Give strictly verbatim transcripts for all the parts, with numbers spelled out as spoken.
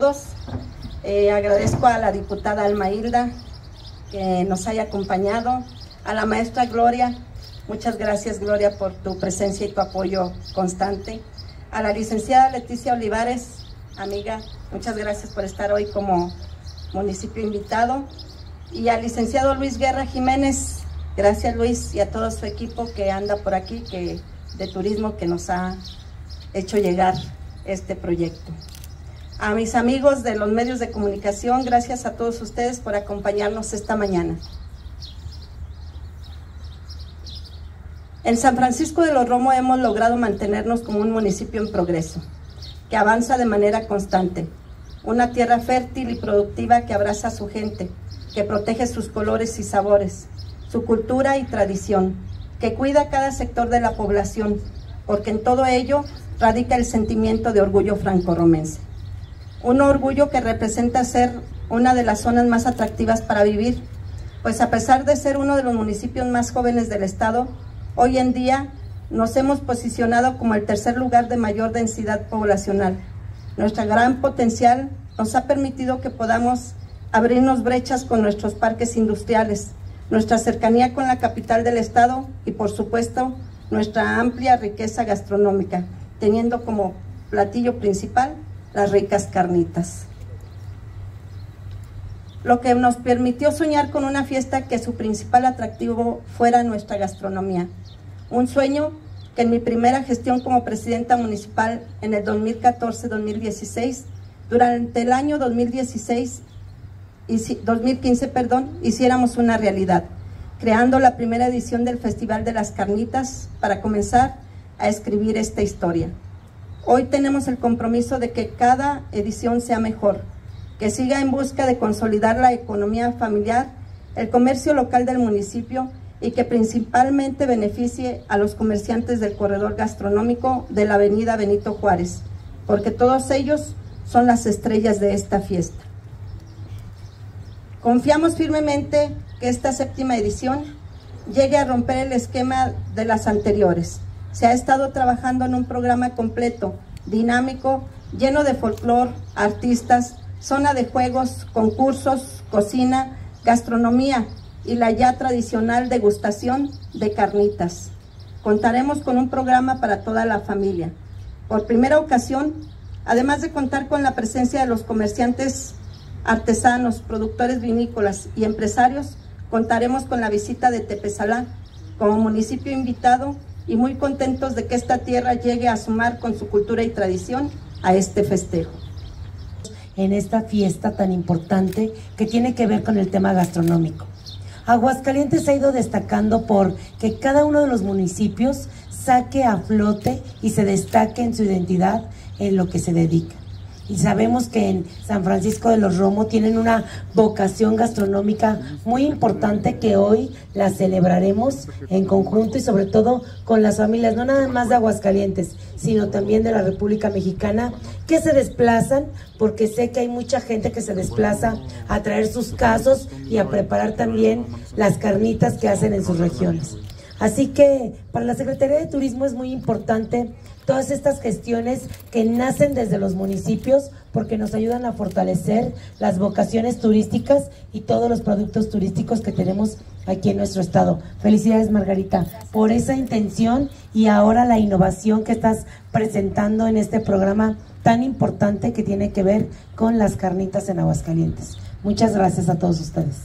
Eh, agradezco a la diputada Alma Hilda que nos haya acompañado, a la maestra Gloria, muchas gracias Gloria por tu presencia y tu apoyo constante, a la licenciada Leticia Olivares, amiga, muchas gracias por estar hoy como municipio invitado, y al licenciado Luis Guerra Jiménez, gracias Luis, y a todo su equipo que anda por aquí, que de turismo, que nos ha hecho llegar este proyecto. A mis amigos de los medios de comunicación, gracias a todos ustedes por acompañarnos esta mañana. En San Francisco de los Romo hemos logrado mantenernos como un municipio en progreso, que avanza de manera constante, una tierra fértil y productiva que abraza a su gente, que protege sus colores y sabores, su cultura y tradición, que cuida cada sector de la población, porque en todo ello radica el sentimiento de orgullo franco-romense. Un orgullo que representa ser una de las zonas más atractivas para vivir, pues a pesar de ser uno de los municipios más jóvenes del estado, hoy en día nos hemos posicionado como el tercer lugar de mayor densidad poblacional. Nuestro gran potencial nos ha permitido que podamos abrirnos brechas con nuestros parques industriales, nuestra cercanía con la capital del estado y, por supuesto, nuestra amplia riqueza gastronómica, teniendo como platillo principal las ricas carnitas. Lo que nos permitió soñar con una fiesta que su principal atractivo fuera nuestra gastronomía. Un sueño que en mi primera gestión como presidenta municipal en el dos mil catorce dos mil dieciséis, durante el año dos mil dieciséis y dos mil quince, perdón, hiciéramos una realidad, creando la primera edición del Festival de las Carnitas para comenzar a escribir esta historia. Hoy tenemos el compromiso de que cada edición sea mejor, que siga en busca de consolidar la economía familiar, el comercio local del municipio y que principalmente beneficie a los comerciantes del corredor gastronómico de la avenida Benito Juárez, porque todos ellos son las estrellas de esta fiesta. Confiamos firmemente que esta séptima edición llegue a romper el esquema de las anteriores. Se ha estado trabajando en un programa completo, dinámico, lleno de folclore, artistas, zona de juegos, concursos, cocina, gastronomía y la ya tradicional degustación de carnitas. Contaremos con un programa para toda la familia. Por primera ocasión, además de contar con la presencia de los comerciantes artesanos, productores vinícolas y empresarios, contaremos con la visita de Tepezalá como municipio invitado y muy contentos de que esta tierra llegue a sumar con su cultura y tradición a este festejo. En esta fiesta tan importante que tiene que ver con el tema gastronómico. Aguascalientes ha ido destacando por que cada uno de los municipios saque a flote y se destaque en su identidad en lo que se dedica. Y sabemos que en San Francisco de los Romo tienen una vocación gastronómica muy importante que hoy la celebraremos en conjunto y sobre todo con las familias, no nada más de Aguascalientes, sino también de la República Mexicana, que se desplazan, porque sé que hay mucha gente que se desplaza a traer sus casos y a preparar también las carnitas que hacen en sus regiones. Así que para la Secretaría de Turismo es muy importante todas estas gestiones que nacen desde los municipios porque nos ayudan a fortalecer las vocaciones turísticas y todos los productos turísticos que tenemos aquí en nuestro estado. Felicidades, Margarita, por esa intención y ahora la innovación que estás presentando en este programa tan importante que tiene que ver con las carnitas en Aguascalientes. Muchas gracias a todos ustedes.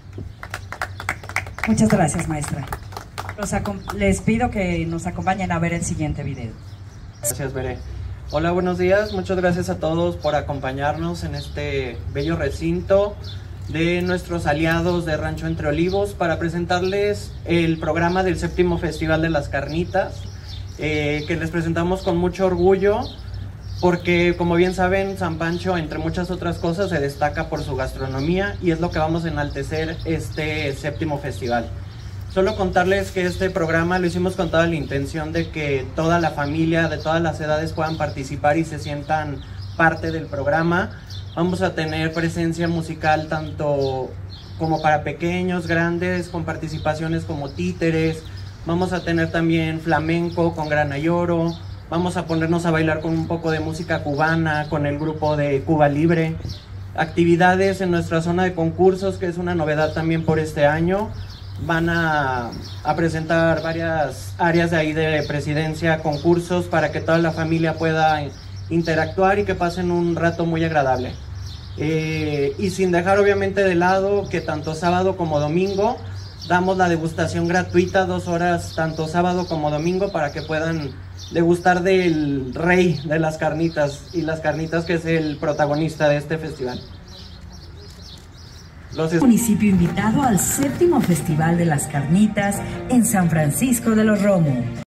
Muchas gracias, maestra. Los les pido que nos acompañen a ver el siguiente video. Gracias, Veré. Hola, buenos días. Muchas gracias a todos por acompañarnos en este bello recinto de nuestros aliados de Rancho Entre Olivos para presentarles el programa del séptimo Festival de las Carnitas, eh, que les presentamos con mucho orgullo porque, como bien saben, San Pancho, entre muchas otras cosas, se destaca por su gastronomía y es lo que vamos a enaltecer este séptimo festival. Solo contarles que este programa lo hicimos con toda la intención de que toda la familia de todas las edades puedan participar y se sientan parte del programa. Vamos a tener presencia musical tanto como para pequeños, grandes, con participaciones como títeres. Vamos a tener también flamenco con grana y oro, Vamos a ponernos a bailar con un poco de música cubana, con el grupo de Cuba Libre. Actividades en nuestra zona de concursos, que es una novedad también por este año. Van a, a presentar varias áreas de ahí de presidencia, concursos, para que toda la familia pueda interactuar y que pasen un rato muy agradable. Eh, y sin dejar obviamente de lado que tanto sábado como domingo damos la degustación gratuita, dos horas tanto sábado como domingo, para que puedan degustar del rey de las carnitas, y las carnitas que es el protagonista de este festival. Los municipio invitado al séptimo Festival de las Carnitas en San Francisco de los Romos.